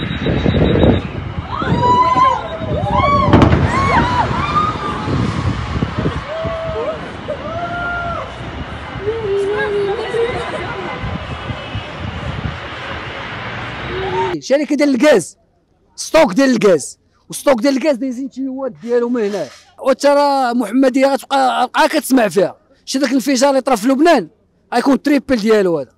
شركه ديال الغاز ستوك ديال الغاز وستوك ديال الغاز دايزين تيوات ديالو من هنا وترى محمديه غتبقى كتسمع فيها شي داك الانفجار اللي طرا في لبنان غيكون تريبل ديالو هذا.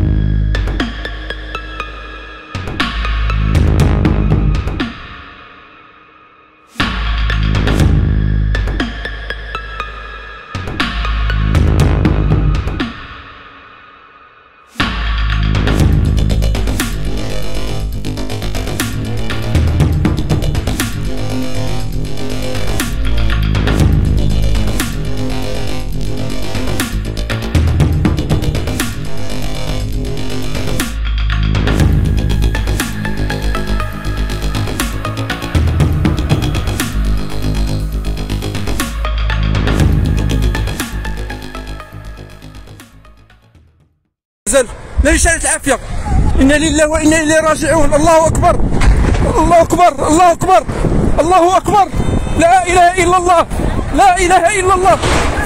لا يشارك العافيه. انا لله وانا اليه راجعون. الله اكبر الله اكبر الله اكبر الله اكبر. لا اله الا الله لا اله الا الله.